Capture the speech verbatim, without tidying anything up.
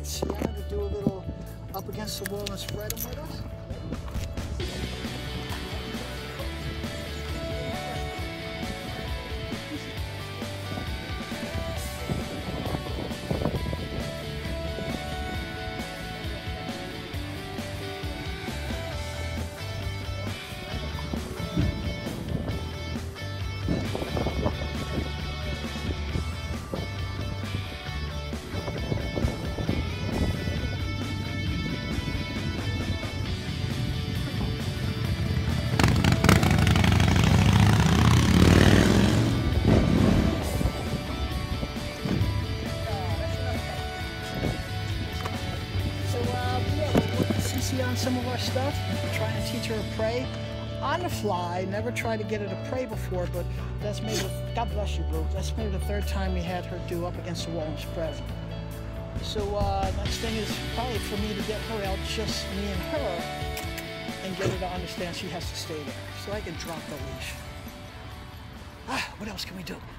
Sienna to do a little up against the wall and spread them with us? On some of our stuff, try and teach her to pray on the fly. Never tried to get her to pray before, but that's maybe, God bless you, Blue. That's maybe the third time we had her do up against the wall and spread. So uh, next thing is probably for me to get her out, just me and her, and get her to understand she has to stay there, so I can drop the leash. Ah, what else can we do?